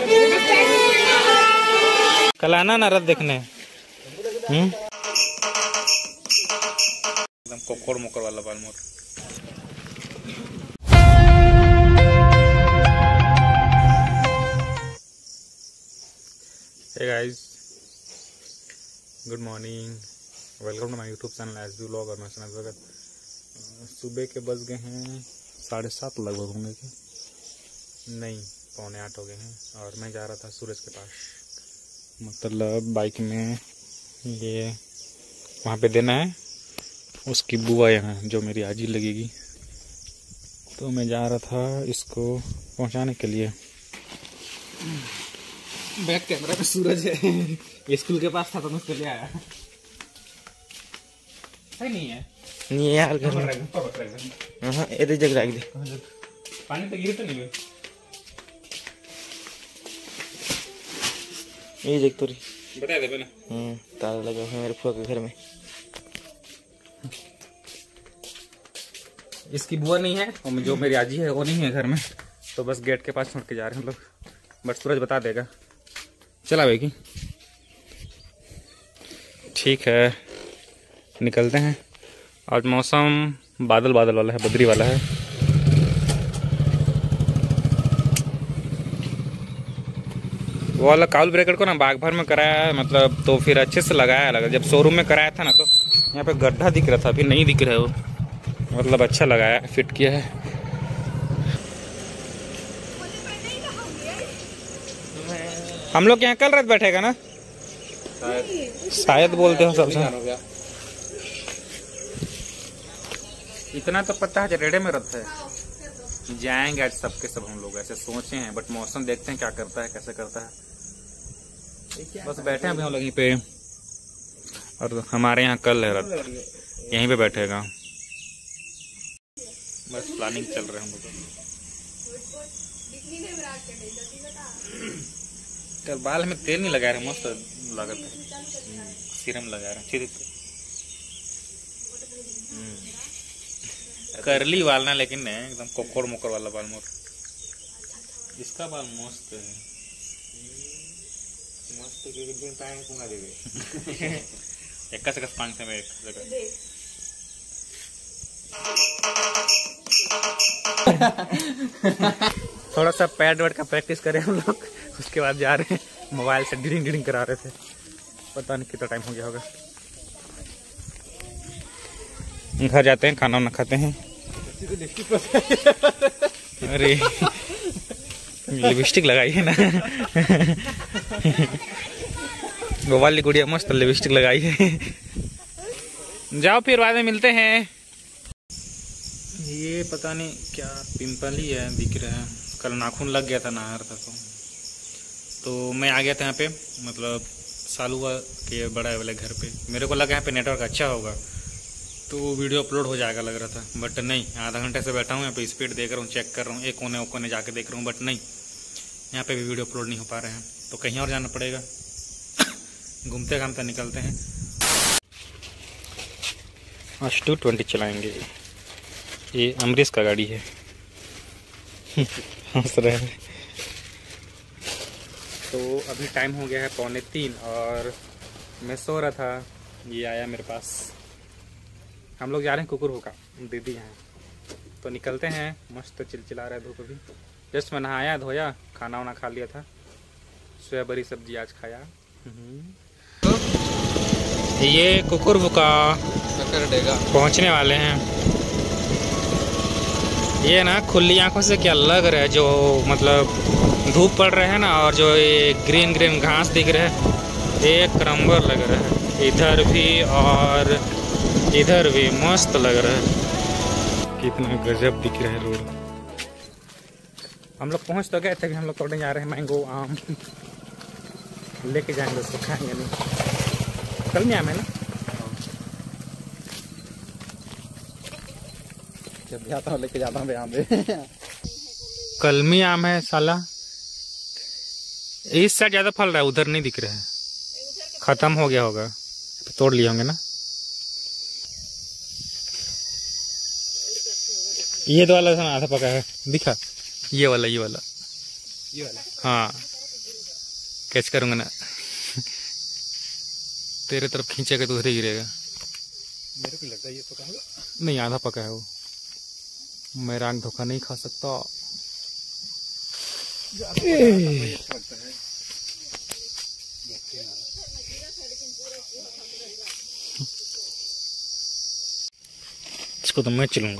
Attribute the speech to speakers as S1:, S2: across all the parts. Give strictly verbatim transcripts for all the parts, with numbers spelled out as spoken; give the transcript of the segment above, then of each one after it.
S1: कल आना ना रथ देखने। हम्म एकदम कोकोड़ मोकोड़ वाला बाल मोर। Hey guys, good morning, welcome to my YouTube channel S B vlog. और मैं सुना स्वागत। सुबह के बज गए हैं साढ़े सात लगभग होंगे कि नहीं, पौने आठ हो गए हैं। और मैं जा रहा था सूरज के पास, मतलब बाइक में ये वहाँ पे देना है उसकी बुआ यहाँ जो मेरी आजी लगेगी, तो मैं जा रहा था इसको पहुँचाने के लिए।
S2: बैक कैमरा पे सूरज है। स्कूल के पास था तो मैं उसको ले आया। है नहीं है
S1: नहीं यार, घर में हाँ ये जग रख दे।
S2: पानी तो गिर तो नहीं है।
S1: ये देख तो रही
S2: बता दे ना।
S1: हम्म ताला लगा हुआ है मेरे फुआ के घर में।
S2: इसकी बुआ नहीं है और जो मेरी आजी है वो नहीं है घर में, तो बस गेट के पास छोड़ के जा रहे हैं हम लोग। बट सूरज बता देगा। चला बेगी,
S1: ठीक है निकलते हैं। आज मौसम बादल बादल वाला है, बदरी वाला है। वो वाला काउल ब्रेकर को ना बाग भर में कराया है, मतलब तो फिर अच्छे से लगाया लगा। जब शोरूम में कराया था ना तो यहाँ पे गड्ढा दिख रहा था, अभी नहीं दिख रहा है वो, मतलब अच्छा लगाया, फिट किया है। हम लोग यहाँ कल रात बैठेगा ना शायद शायद बोलते हो सबसे। इतना तो पता है रेडे में रथ है, जाएंगे आज सबके सब हम लोग ऐसे सोचे हैं। बट मौसम देखते हैं क्या करता है, कैसे करता है। बस बैठे हैं अभी हम लोग यहीं पे, और हमारे यहाँ कल है रथ, यहीं पे बैठेगा। बस प्लानिंग चल रहा है हम लोग। कल बाल में तेल नहीं लगा रहे, मस्त लागत है, सीरम लगा रहे हैं। करली वाल ना, लेकिन नहीं एकदम कोकोड़ मोकोड़ वाला बाल मोर। इसका बाल मस्त है, मस्त एक से पांच से में एक जगह। थोड़ा सा पैड वैड का प्रैक्टिस करें हम लोग, उसके बाद जा रहे हैं। मोबाइल से ड्रिंग ड्रिंग करा रहे थे, पता नहीं कितना टाइम हो गया होगा। घर जाते हैं, खाना वाना खाते हैं। अरे लिपस्टिक लगाई है ना। वो वाली गुड़िया मस्त लिपस्टिक लगाई है। जाओ फिर बाद में मिलते हैं। ये पता नहीं क्या पिंपल ही है, दिख रहा है। कल नाखून लग गया था, नहा रहा था तो तो मैं आ गया था यहाँ पे, मतलब सालुआ के बड़ा वाले घर पे। मेरे को लगा यहाँ पे नेटवर्क अच्छा होगा तो वीडियो अपलोड हो जाएगा लग रहा था, बट नहीं। आधा घंटे से बैठा हूँ यहाँ पे, स्पीड देख रहा हूँ, चेक कर रहा हूँ, एक कोने कोने जाके देख रहा हूँ, बट नहीं, यहाँ पे भी वीडियो अपलोड नहीं हो पा रहे हैं। तो कहीं और जाना पड़ेगा। घूमते घामते निकलते हैं। आज टू ट्वेंटी चलाएंगे। ये अमरीश का गाड़ी है। हंस रहे हैं। तो अभी टाइम हो गया है पौने तीन और मैं सो रहा था, ये आया मेरे पास। हम लोग जा रहे हैं कुकुर होगा, दीदी हैं तो निकलते हैं। मस्त चिलचिला रहा है धूप अभी। जस्ट मैं नहाया धोया, खाना वाना खा लिया था, सोया बड़ी सब्जी आज खाया। ये कुकुर हुका पहुंचने वाले हैं। ये ना खुली आंखों से क्या लग रहा है, जो मतलब धूप पड़ रहा है ना, और जो ये ग्रीन ग्रीन घास दिख रहा है, एक नंबर लग रहा है। इधर भी और इधर भी मस्त लग रहा है। कितना गजब दिख रहा है रोड। हम लोग पहुंच तो गए थे, हम लोग तोड़ने जा रहे हैं मैंगो आम। लेके जाएंगे उसको, खाएंगे नहीं। कल में आम है ना,
S2: जब जाता हूँ लेके जाता हूँ आम पे।
S1: कलमी आम है साला। इस साइड ज्यादा फल रहा है, उधर नहीं दिख रहा है, खत्म हो गया होगा, तोड़ लिए होंगे ना। ये तो वाला आधा पका है, दिखा। ये वाला ये वाला
S2: ये वाला
S1: हाँ,
S2: कैच करूँगा ना, तेरे तरफ खींचेगा तो उधर ही गिरेगा।
S1: मेरे को लगता है ये पका है।
S2: नहीं, आधा पका है वो। मैं राग धोखा नहीं खा सकता। इसको तो मैं चलूंगा।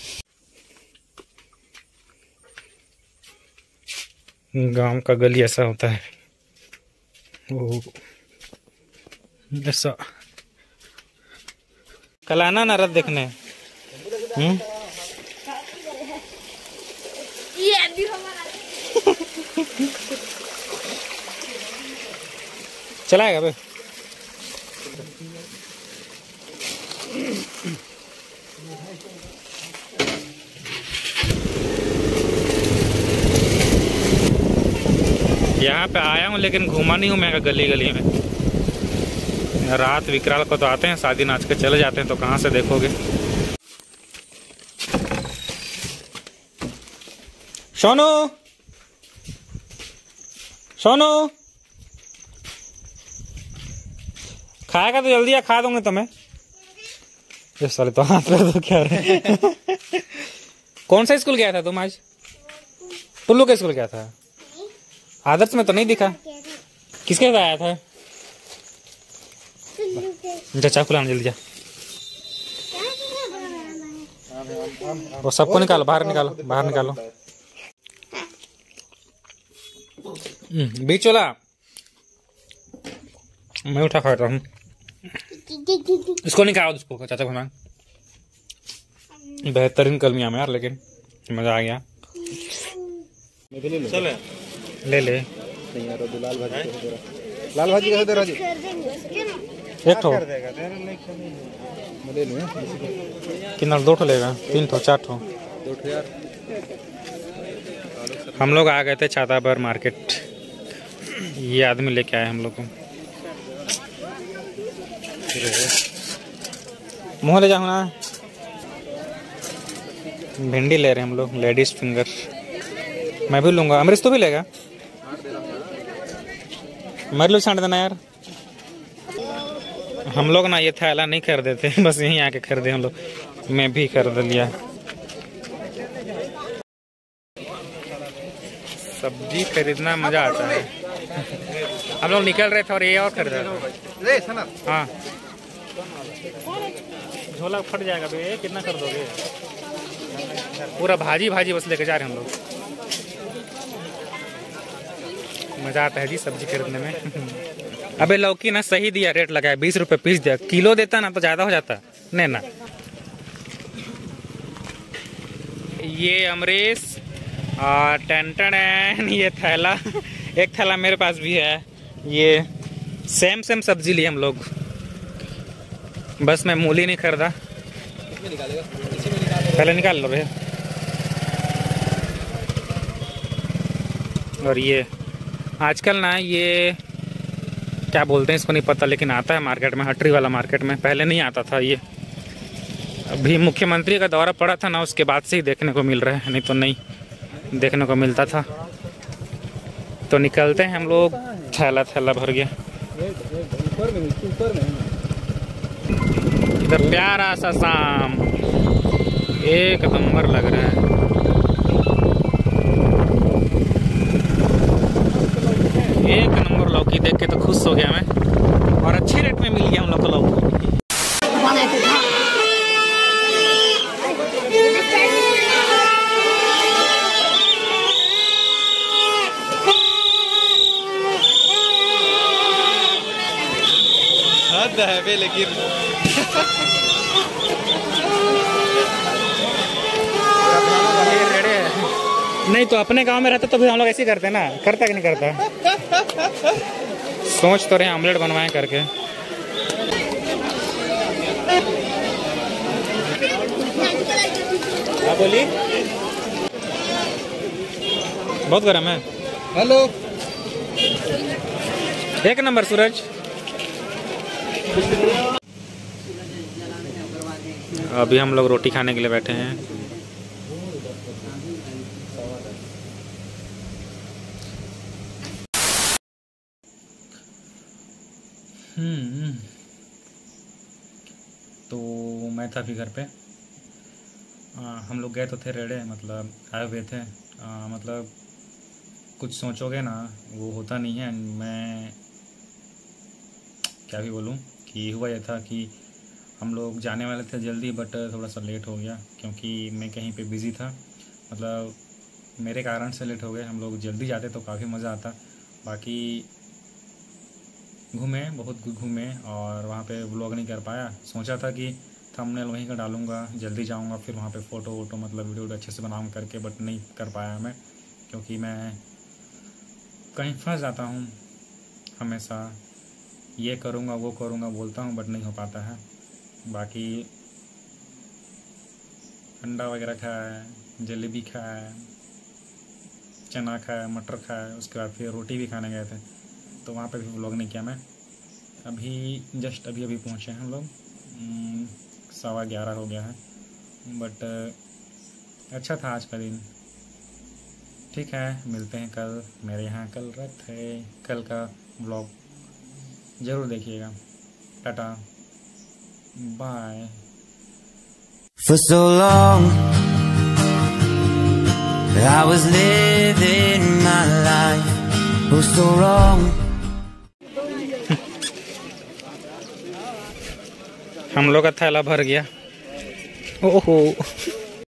S2: गांव का गली ऐसा होता है। ओ, ऐसा कल आना ना रथ देखने। हम्म चलाएगा बे। यहाँ पे आया हूँ लेकिन घूमा नहीं हूँ मैं गली गली में। रात विकराल को तो आते हैं, शादी नाच के चले जाते हैं, तो कहाँ से देखोगे। सोनू, सोनू खाएगा तो जल्दी आ, खा दूंगे तुम्हें। ये साले तो हाथ में तो क्या रहे। कौन सा स्कूल गया था तुम आज? टुल्लू के स्कूल गया था? आदर्श में तो नहीं दिखा। किसके साथ आया था? जा चाकू लाना जल्दी जा। वो सबको निकालो, बाहर निकालो, बाहर निकालो। बीच वाला मैं उठा खाता हूँ। इसको नहीं खाओ, उसको चाचा को मांग। बेहतरीन कलमिया में यार, लेकिन मजा आ गया। चले ले ले।
S1: लाल भाजी लाल भाजी कैसे दे राजू?
S2: एक ठो कितना? दो ठो लेगा? तीन ठो चार ठो?
S1: दो ठो यार।
S2: हम लोग आ गए थे छाताबर मार्केट। ये आदमी लेके आए हम लोग को। मुँह ले जाओ ना। भिंडी ले रहे हैं हम लोग, लेडीज फिंगर। मैं भी लूंगा। अमरीश तो भी लेगा? मेरे लिए छांट देना यार। हम लोग ना ये थैला नहीं खरीदे थे, बस यहीं आके खरीदे हम लोग। मैं भी खरीद लिया। सब्जी खरीदना मजा आता है। हम लोग निकल रहे थे और ये और खरीदा था। हाँ, झोला फट जाएगा बे, कितना कर दोगे? पूरा भाजी भाजी बस लेके जा रहे हैं हम लोग। मजा आता है जी सब्जी खरीदने में। अबे लौकी ना सही दिया, रेट लगाया, बीस रुपए पीस दिया। किलो देता ना तो ज्यादा हो जाता। नहीं ना। ये अमरीश और टेंटन, ये थैला, एक थैला मेरे पास भी है। ये सेम सेम सब्जी ली हम लोग, बस मैं मूली नहीं खरीदा। पहले निकाल लो भैया। और ये आजकल ना, ये क्या बोलते हैं इसको नहीं पता, लेकिन आता है मार्केट में, हटरी वाला मार्केट में। पहले नहीं आता था ये। अभी मुख्यमंत्री का दौरा पड़ा था ना, उसके बाद से ही देखने को मिल रहा है, नहीं तो नहीं देखने को मिलता था। तो निकलते हैं हम लोग। थैला थैला भर गया। इधर प्यारा सा शाम, एक नंबर लग रहा है। एक नंबर लौकी देख के तो खुश हो गया मैं, और अच्छे रेट में मिल गया हम लोग को लौकी।
S1: हद है बे, लेकिन
S2: नहीं तो अपने गांव में रहते तो भी हम लोग ऐसे ही करते ना। करता कि नहीं करता? सोच तो रहे ऑमलेट बनवाएं करके। क्या बोली? बहुत गर्म है।
S1: हेलो,
S2: एक नंबर सूरज। अभी हम लोग रोटी खाने के लिए बैठे हैं। हम्म तो मैं था अभी घर पे। आ, हम लोग गए तो थे रेड़े, मतलब आए हुए थे। आ, मतलब कुछ सोचोगे ना, वो होता नहीं है। मैं क्या भी बोलूँ कि हुआ ये था कि हम लोग जाने वाले थे जल्दी, बट थोड़ा सा लेट हो गया क्योंकि मैं कहीं पे बिज़ी था। मतलब मेरे कारण से लेट हो गए। हम लोग जल्दी जाते तो काफ़ी मज़ा आता। बाकी घूमे, बहुत घूमे और वहाँ पे व्लॉग नहीं कर पाया। सोचा था कि थंबनेल वहीं का डालूँगा, जल्दी जाऊँगा फिर वहाँ पे फ़ोटो वोटो मतलब वीडियो अच्छे से बनाऊँ करके, बट नहीं कर पाया मैं क्योंकि मैं कहीं फंस जाता हूँ। हमेशा ये करूँगा वो करूँगा बोलता हूँ, बट नहीं हो पाता है। बाकी अंडा वगैरह खाया, जलेबी खाया, चना खाया, मटर खाया, उसके बाद फिर रोटी भी खाने गए थे, तो वहाँ पे भी व्लॉग नहीं किया मैं। अभी जस्ट अभी अभी पहुँचे हैं हम लोग, सवा ग्यारह हो गया है, बट अच्छा था आज का दिन। ठीक है, मिलते हैं कल। मेरे यहाँ कल रथ है, कल का व्लॉग ज़रूर देखिएगा। Tata, bye.
S3: For so long I was living my life, oh so wrong.
S2: हम लोग का थैला भर गया। ओहो।